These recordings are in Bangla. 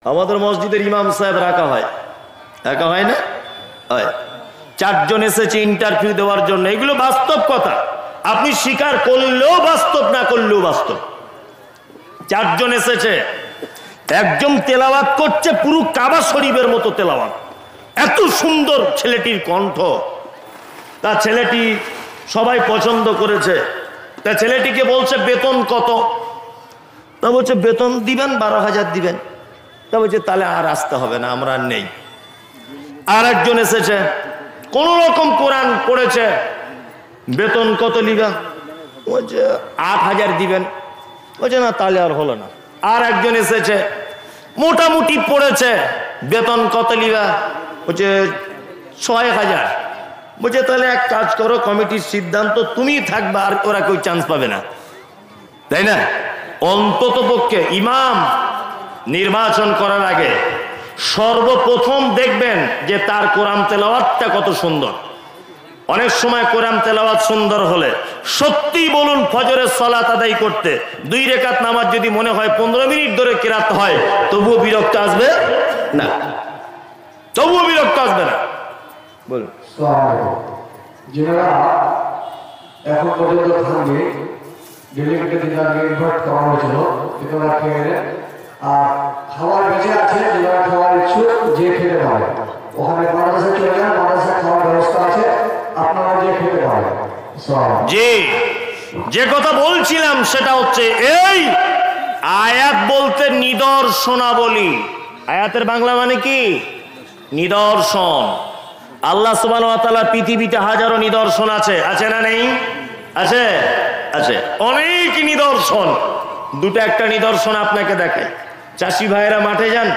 আমাদের মসজিদের ইমাম সাহেব রাখা হয় না হয়। 4 জন এসেছে ইন্টারভিউ দেওয়ার জন্য। এগুলো বাস্তব কথা, আপনি স্বীকার করলেও বাস্তব, না করলেও বাস্তব। 4 জন এসেছে, একজন তেলাওয়াত করছে পুরো কাবা শরীফের মতো তেলাওয়াত, এত সুন্দর ছেলেটির কণ্ঠ। তা ছেলেটি সবাই পছন্দ করেছে। তা ছেলেটিকে বলছে বেতন কত? তা বলছে বেতন দিবেন 12,000 দিবেন। তা বলছে তাহলে আর আসতে হবে না, আমরা নেই। আর একজন এসেছে, কোন রকম কোরআন পড়েছে, বেতন কত নিবেন? বলছে 8,000 দিবেন। বলছে না তাহলে আর হলো না। আর একজন এসেছে, মোটামুটি পড়েছে, বেতন কত নিবা? বলছে 6,000। বলছে তাহলে এক কাজ করো, কমিটির সিদ্ধান্ত তুমি থাকবা, আর ওরা কেউ চান্স পাবে না, তাই না? অন্তত পক্ষে ইমাম নির্বাচন করার আগে সর্বপ্রথম দেখবেন যে তার কোরআন তেলাওয়াতটা কত সুন্দর। অনেক সময় কোরআন তেলাওয়াত সুন্দর হলে সত্যি বলুন, ফজরের সালাত আদায় করতে 2 রাকাত নামাজ যদি মনে হয় 15 মিনিট ধরে কিরাত হয়, তবুও বিরক্ত আসবে না, তবুও বিরক্ত আসবে না। বলুন। যারা এখন পর্যন্ত থাকবে ডেলিগেটের দিকে ইনভাইট করা হয়েছিল, যারা খেয়ে আর খাবার বেঁচে আছে, যারা খাওয়ার ইচ্ছুক যে খেতে পারে, ওখানে মাদ্রাসা চলে যান, মাদ্রাসা খাওয়ার ব্যবস্থা আছে, আপনারা যে খেতে পারেন। জি, যে কথা বলছিলাম সেটা হচ্ছে এই আয়াত বলতে নিদর্শনাবলী। আয়াতের বাংলা মানে কি? নিদর্শন। আল্লাহ সুবহানাহু ওয়া তাআলা পৃথিবীতে হাজারো নিদর্শন আছে, আছে না নেই? আছে, আছে, অনেক নিদর্শন। দুটো একটা নিদর্শন আপনাকে দেখাই। চাষি ভাইয়েরা মাঠে যান,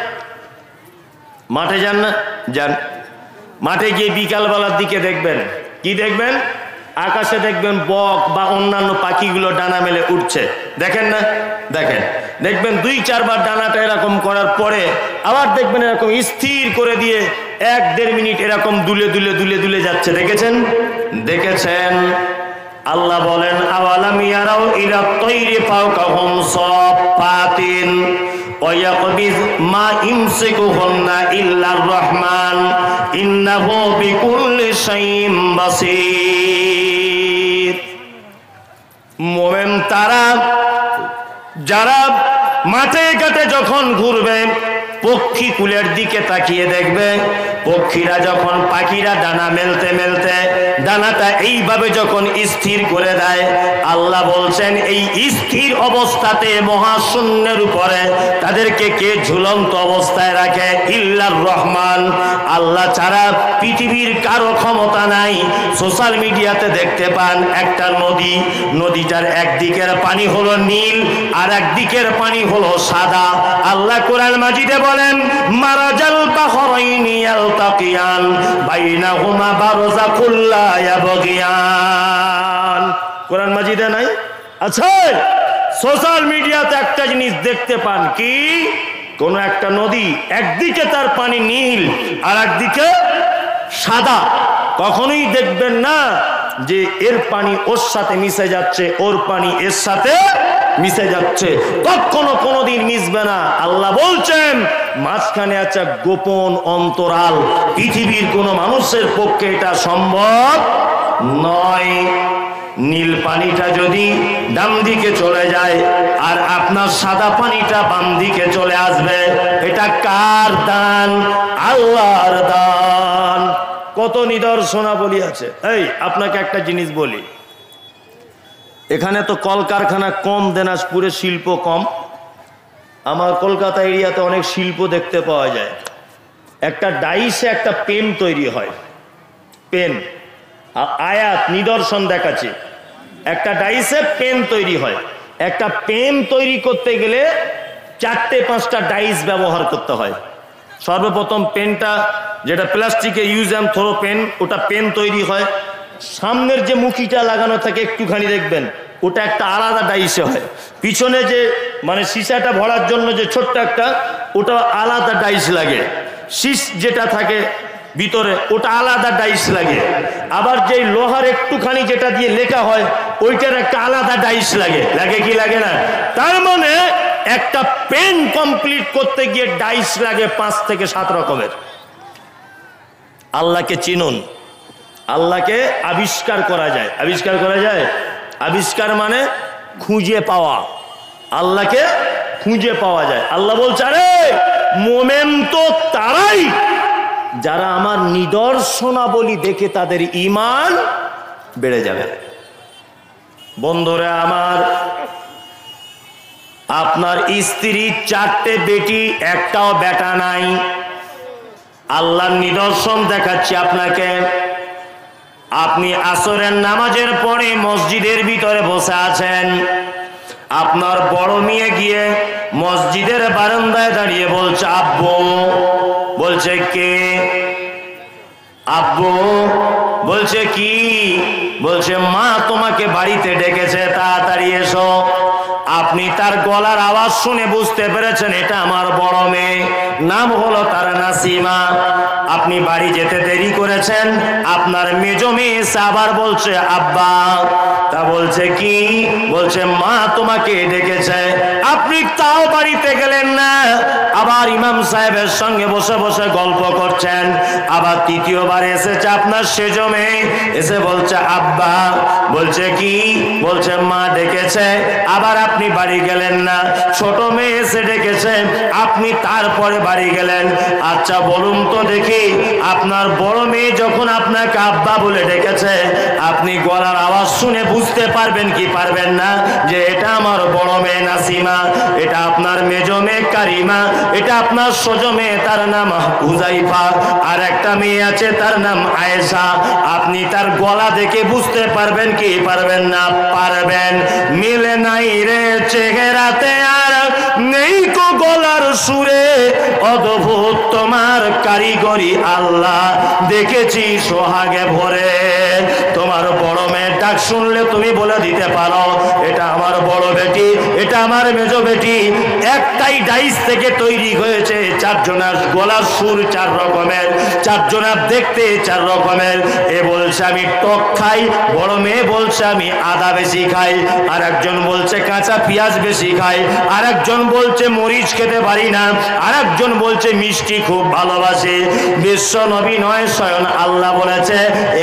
মাঠে যান না? যান। মাঠে গিয়ে বিকালবেলার দিকে দেখবেন, কি দেখবেন? আকাশে দেখবেন বক বা অন্যান্য পাখিগুলো ডানা মেলে উঠছে, দেখেন না? দেখেন। দেখবেন 2-4 বার ডানাটা এরকম করার পরে আবার দেখবেন এরকম স্থির করে দিয়ে 1-1.5 মিনিট এরকম দুলে দুলে দুলে দুলে যাচ্ছে, দেখেছেন? দেখেছেন? আল্লাহ বলেন আওয়ালাম ইয়ারাউ ইলা তাইরি ফাওকাহুম সাফাতিন ওয়া ইয়াকবিজ মা ইমসিকুহুন্না ইল্লার রহমান ইন্নাহু বিকুল্লি শাইইন বাসীর। মুমিন তারা যারা মাঠে ঘাটে যখন ঘুরবে, পক্ষী কুলের দিকে তাকিয়ে দেখবে, পক্ষীরা যখন পাখিরা ডানা মেলতে মেলতে ডানাটা এইভাবে যখন স্থির করে দেয়, আল্লাহ বলছেন এই স্থির অবস্থাতে মহাশূন্যের উপরে তাদেরকে কে ঝুলন্ত অবস্থায় রাখে? ইল্লার রহমান, আল্লাহ ছাড়া পৃথিবীর কারো ক্ষমতা নাই। সোশ্যাল মিডিয়াতে দেখতে পান একটা নদী, নদীটার একদিকের পানি হলো নীল আর একদিকের পানি হলো সাদা। আল্লাহ কোরআন মাজিদে বলেন মারাজাল বাহরাইনি ইয়ালতাকিয়ান বাইনাহুমা বারযাকুল লা ইয়াবগিয়ান। কোরআন মাজিদে নাই? আছে। সোশ্যাল মিডিয়াতে একটা জিনিস দেখতে পান, কি? কোন একটা নদী, একদিকে তার পানি নীল আর একদিকে সাদা। কখনোই দেখবেন না যে এর পানি ওর সাথে মিশে যাচ্ছে, ওর পানি এর সাথে মিশে যাচ্ছে, কখনো কোনোদিন মিশবে না। আল্লাহ বলছেন মাঝখানে আছে গোপন অন্তরাল, পৃথিবীর কোনো মানুষের পক্ষে এটা সম্ভব নয়। নীল পানিটা যদি ডান দিকে চলে যায় আর আপনার সাদা পানিটা বাম দিকে চলে আসবে, এটা কার দান? আল্লাহর দান। কত নিদর্শনাবলী আছে। এই আপনাকে একটা জিনিস বলি, এখানে তো কলকারখানা কম, দিনাজপুরে শিল্প কম। আমার কলকাতা এরিয়াতে অনেক শিল্প দেখতে পাওয়া যায়। একটা ডাইসে একটা পেন তৈরি হয়, পেন। আয়াত নিদর্শন দেখাচ্ছে, একটা ডাইসে পেন তৈরি হয়। একটা পেন তৈরি করতে গেলে 4-5টা ডাইস ব্যবহার করতে হয়। সর্বপ্রথম পেনটা, যেটা প্লাস্টিকের ইউজ অ্যান্ড থ্রো পেন, ওটা পেন তৈরি হয়। সামনের যে মুখিটা লাগানো থাকে একটুখানি দেখবেন, ওটা একটা আলাদা ডাইসে হয়। পিছনে যে মানে সীসাটা ভরার জন্য যে ছোট্ট একটা, ওটা আলাদা ডাইস লাগে। শীষ যেটা থাকে ভিতরে, ওটা আলাদা ডাইস লাগে। আবার যেই লোহার একটুখানি যেটা দিয়ে লেখা হয়, ওইটার একটা আলাদা ডাইস লাগে। লাগে কি লাগে না? তার মানে একটা পেন কমপ্লিট করতে গিয়ে ডাইস লাগে 5 থেকে 7 রকমের। আল্লাহকে চিনুন, আল্লাহকে আবিষ্কার করা যায়। আবিষ্কার করা যায়, আবিষ্কার মানে খুঁজে পাওয়া। আল্লাহকে খুঁজে পাওয়া যায়। আল্লাহ বলছে, আরে মোমেন তো তারাই যারা আমার নিদর্শনাবলী দেখে তাদের ঈমান বেড়ে যাবে। বন্ধুরা আমার, আপনার স্ত্রীর 4টে বেটি, একটাও বেটা নাই। আল্লাহর নিদর্শন দেখাচ্ছি আপনাকে। আপনি আসরের নামাজের পরে মসজিদের ভিতরে বসে আছেন, আপনার বড় মেয়ে গিয়ে মসজিদের বারান্দায় দাঁড়িয়ে বলছে আব্বু। বলছে কে? আব্বু। বলছে কি? বলছে মা তোমাকে বাড়িতে ডেকেছে, তাড়াতাড়ি এসো। আপনি তার গলার আওয়াজ শুনে বুঝতে পেরেছেন এটা আমার বড় মেয়ে, নাম হলো তার নাসিমা। আপনি বাড়ি যেতে দেরি করেছেন, আপনার মেজ মেয়ে এসে আবার বলছে আব্বা। তা বলছে কি? বলছে মা তোমাকে ডেকেছে। আপনি তাও বাড়িতে গেলেন না, আবার ইমাম সাহেবের সঙ্গে বসে বসে গল্প করছেন। আবার তৃতীয়বার এসেছে আপনার সেজ মেয়ে, এসে বলছে আব্বা। বলছে কি? বলছে মা ডেকেছে। আবার আপনি বাড়ি গেলেন না, ছোট মেয়ে এসে ডেকেছে, আপনি তারপরে বাড়ি গেলেন। আচ্ছা বলুন তো দেখি, আপনার বড় মেয়ে যখন আপনাকে আব্বা বলে ডেকেছে, আপনি গলার আওয়াজ শুনে বুঝতে পারবেন কি পারবেন না যে এটা আমার বড় মেয়ে নাসিমা, এটা আপনার মেজ মেয়ে কারিমা, এটা আপনার সজ মেয়ে তার নাম হুজাইফা, আর একটা মেয়ে আছে তার নাম আয়েশা। আপনি তার গলা দেখে বুঝতে পারবেন কি পারবেন না? পারবেন। মিলে নাই রে চেহারাতে আর নেই কো গলার সুরে, অদ্ভুত তোমার কারিগরি আল্লাহ দেখেছি সোহাগে ভরে। তোমার বড় মেয়ের ডাক শুনলে তুমি বলে দিতে পারো এটা আমার বড় বেটি, এটা আমার মেজ বেটি। একটাই ডাইস থেকে তৈরি হয়েছে, 4 জনের গলার সুর 4 রকমের, 4 জনের দেখতে 4 রকমের। এ বলছে আমি টক খাই, বড় মেয়ে বলছে আমি আদা বেশি খাই, আর একজন বলছে কাঁচা পেঁয়াজ বেশি খাই, আর একজন বলছে মরিচ খেতে পারি না, আর একজন বলছে মিষ্টি খুব ভালোবাসে। বিশ্ব নবী নয়, স্বয়ং আল্লাহ বলেছে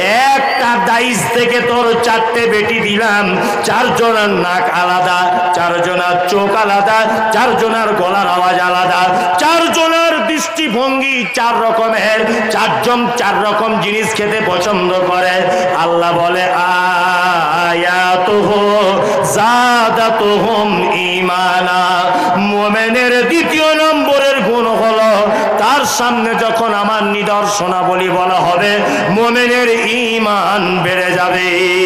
একটা ডাইস থেকে তোর 4টে বেটি দিলাম, 4 জনের নাক আলাদা, 4 জনের চোখ আলাদা, 4 জনের গলার আওয়াজ আলাদা, 4 জনের দৃষ্টিভঙ্গি 4 রকমের, 4 জন 4 রকম জিনিস খেতে পছন্দ করে। আল্লাহ বলে আয়াতুহু যাদাতুহুম ঈমানা। মুমিনের 2য় নম্বরের গুণ হলো তার সামনে যখন আমার নিদর্শনাবলী বলা হবে, মুমিনের ঈমান বেড়ে যাবে,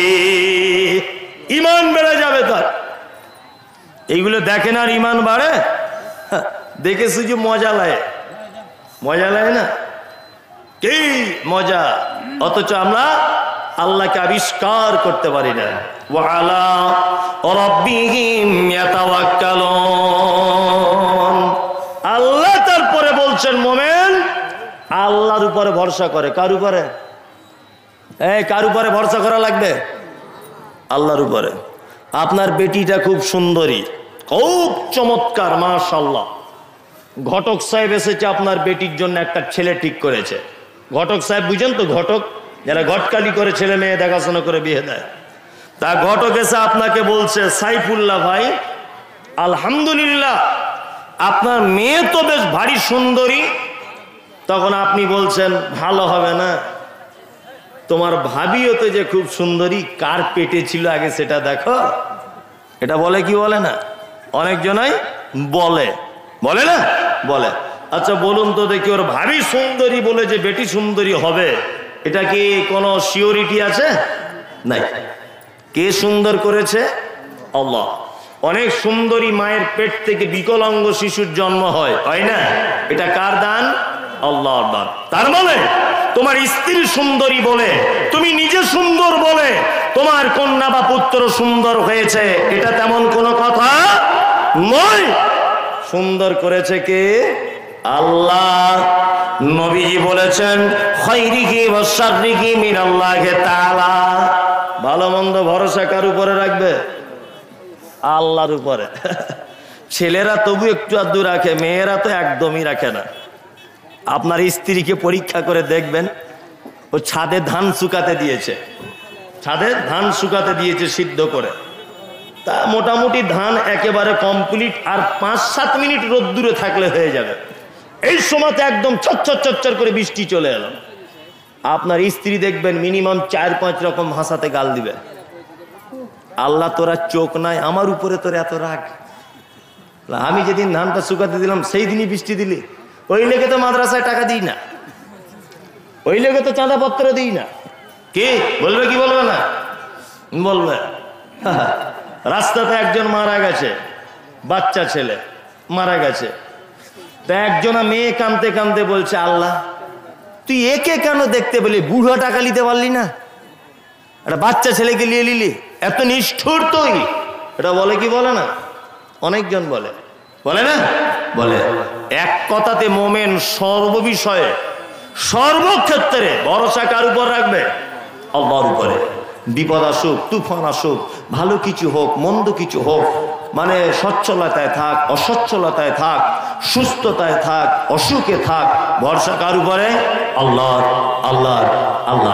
ঈমান বেড়ে যাবে তার। এইগুলো দেখেন আর ঈমান বাড়ে? দেখে শুধু মজা লাগে, মজা লাগে না? কি মজা! অথচ আমরা আল্লাহকে আবিষ্কার করতে পারি না। ওয়া আলা রাব্বিহিম ইয়াতাওয়াক্কালুন। আল্লাহ তারপরে বলছেন মোমেন আল্লাহর উপরে ভরসা করে। কার উপরে? কার উপরে ভরসা করা লাগবে? আল্লাহর উপরে। আপনার বেটিটা খুব সুন্দরী, খুব চমৎকার, মাশাআল্লাহ। ঘটক সাহেব এসেছে আপনার বেটির জন্য একটা ছেলে ঠিক করেছে। ঘটক সাহেব বুঝেন তো? ঘটক যারা ঘটকালি করে ছেলে মেয়ে দেখাশোনা করে বিয়ে দেয়। তা ঘটক এসে আপনাকে বলছে সাইফুল্লাহ ভাই, আলহামদুলিল্লাহ আপনার মেয়ে তো বেশ ভারী সুন্দরী। তখন আপনি বলছেন ভালো হবে না, তোমার ভাবিও তো যে খুব সুন্দরী, কার পেটে ছিল আগে সেটা দেখো। এটা বলে কি বলে না? অনেকজনাই বলে, বলে না? বলে। আচ্ছা বলুন তো দেখি, ওর ভাবি সুন্দরী বলে যে বেটি সুন্দরী হবে, এটা কি কোনো সিওরিটি আছে? নাই। কে সুন্দর করেছে? আল্লাহ। অনেক সুন্দরী মায়ের পেট থেকে বিকলাঙ্গ শিশুর জন্ম হয়, হয় না? এটা কার দান? আল্লাহর দান। তার মানে তোমার স্ত্রী সুন্দরী বলে, তুমি নিজে সুন্দর বলে তোমার কন্যা বা পুত্র সুন্দর হয়েছে, এটা তেমন কোনো কথা নয়। সুন্দর করেছে কে? আল্লাহ। নবীজি বলেছেন খায়রিহি ওয়া শাররিহি মিনাল্লাহি তাআলা। ভালো মন্দ ভরসা কার উপরে রাখবে? আল্লাহর উপরে। ছেলেরা তবু একটু আধটু রাখে, মেয়েরা তো একদমই রাখে না। আপনার স্ত্রীকে পরীক্ষা করে দেখবেন, ও ছাদে ধান শুকাতে দিয়েছে, ছাদে ধান শুকাতে দিয়েছে সিদ্ধ করে, তা মোটামুটি ধান একেবারে কমপ্লিট, আর 5-7 মিনিট রোদ্দুরে থাকলে হয়ে যাবে। এই সময়তে একদম চচ্চর করে বৃষ্টি চলে এলো। আপনার স্ত্রী দেখবেন মিনিমাম 4-5 রকম ভাষাতে গাল দিবে। আল্লাহ তোরা চোখ নাই, আমার উপরে তোর এত রাগ? আমি যেদিন ধানটা শুকাতে দিলাম সেই দিনই বৃষ্টি দিলি? ওই লেগে তো মাদ্রাসায় টাকা দিই না, ওই লেগে তো চাঁদাপত্র দিই না। কি বলবে, কি বলবে না বলবে? রাস্তাতে একজন মারা গেছে, বাচ্চা ছেলে মারা গেছে, তা একজনা মেয়ে কাঁদতে কাঁদতে বলছে, আল্লাহ তুই একে কেন দেখতে পেলি, বুড়ো টাকা নিতে পারলি না, একটা বাচ্চা ছেলেকে নিয়ে নিলি, এত নিষ্ঠুর তুই। এটা বলে কি বলে না? অনেকজন বলে, বলে না? বলে। এক কথাতে মোমেন সর্ববিষয়ে সর্বক্ষেত্রে ভরসা কার উপর রাখবে? আল্লাহর উপরে। বিপদ আসুক, তুফান আসুক, ভালো কিছু হোক, মন্দ কিছু হোক, মানে সচ্ছলতায় থাক, অসচ্ছলতায় থাক, সুস্থতায় থাক, অসুখে থাক, ভরসা কার উপরে? আল্লাহর, আল্লাহর, আল্লাহ।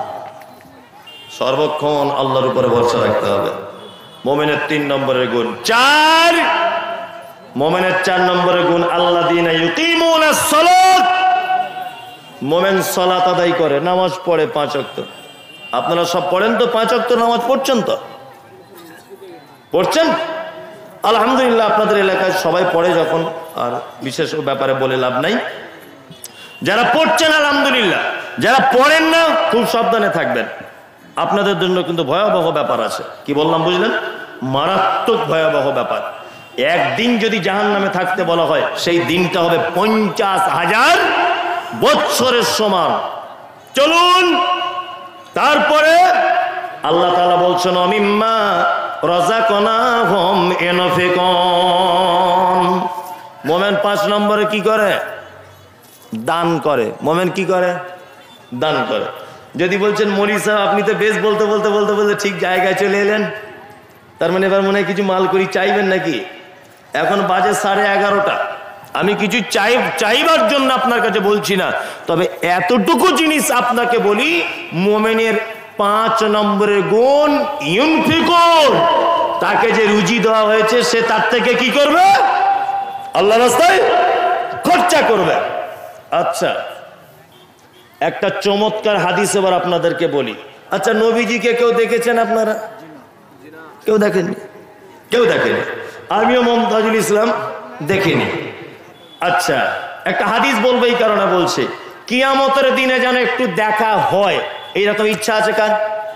সর্বক্ষণ আল্লাহর উপরে ভরসা রাখতে হবে। মোমেনের 3 নম্বরের গুণ। 4 মোমেনের 4 নম্বরের গুণ, আল্লাযীনা ইউকিমুনাস সালাত। মোমেন সালাত আদায় করে, নামাজ পড়ে 5 ওয়াক্ত। আপনারা সব পড়েন তো? 5 ওয়াক্ত নামাজ পড়ছেন তো? পড়ছেন? আলহামদুলিল্লাহ, আপনাদের এলাকায় সবাই পড়ে যখন, আর বিশেষ ব্যাপারে বলে লাভ নাই। যারা পড়ছেন আলহামদুলিল্লাহ, যারা পড়েন না খুব সাবধানে থাকবেন, আপনাদের জন্য কিন্তু ভয়াবহ ব্যাপার আছে। কি বললাম বুঝলেন? মারাত্মক ভয়াবহ ব্যাপার। একদিন যদি জাহান্নামে থাকতে বলা হয়, সেই দিনটা হবে 50,000 বৎসরের সমান। চলুন, তারপরে আল্লাহ তাআলা বলছেন, অমিম্মা রাযাকনাহুম ইউনফিকুন। মোমেন 5 নম্বরে কি করে? দান করে। মোমেন কি করে? দান করে। যদি বলছেন মৌলী সাহেব আপনি তো বেশ বলতে বলতে বলতে বলতে ঠিক জায়গায় চলে এলেন, তার মানে এবার মনে হয় কিছু মাল করি চাইবেন নাকি? এখন বাজে 11:30। আমি কিছু চাইবার জন্য আপনার কাছে বলছি না, তবে এতটুকু জিনিস আপনাকে বলি, মোমেনের 5 নম্বরের গুণ ইউনফিকুন। তাকে যে রুজি দেওয়া হয়েছে সে তার থেকে কি করবে? আল্লাহর রাস্তায় খরচা করবে। আচ্ছা, একটা চমৎকার হাদিস এবার আপনাদেরকে বলি। আচ্ছা, নবীজিকে কেউ দেখেছেন আপনারা? কেউ দেখেননি? কেউ দেখেনি? আমিও মমতাজুল ইসলাম দেখিনি। আচ্ছা, একটা হাদিস বলবো, এই কারণে বলছি, কিয়ামতের দিনে যেন একটু দেখা হয়, এইরকম ইচ্ছা আছে কার?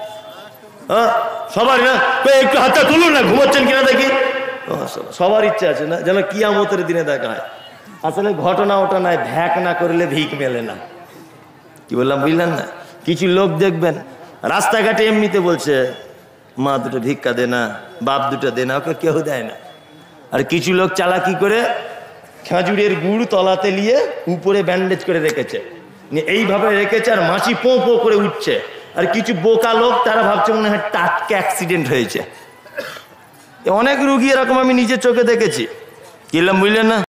সবার না? একটু হাতটা তুলুন না, ঘুমাচ্ছেন কিনা দেখি। সবার ইচ্ছা আছে না যেন কিয়ামতের দিনে দেখা হয়। আসলে ঘটনা ওটা নয়, ভ্যাক না করলে ভিক মেলে না। কি বললাম বুঝলেন না? কিছু লোক দেখবেন রাস্তাঘাটে এমনিতে বলছে, মা দুটো ভিক্ষা দে না, বাপ দুটো দে না, ওকে কেউ দেয় না। আর কিছু লোক চালাকি করে খেজুরের গুড় তলাতে নিয়ে উপরে ব্যান্ডেজ করে রেখেছে, এইভাবে রেখেছে, আর মাছি পো পো করে উঠছে। আর কিছু বোকা লোক তারা ভাবছে মনে হয় টাটকা অ্যাক্সিডেন্ট হয়েছে। অনেক রুগী এরকম আমি নিজের চোখে দেখেছি। কি বললাম বুঝলেন না?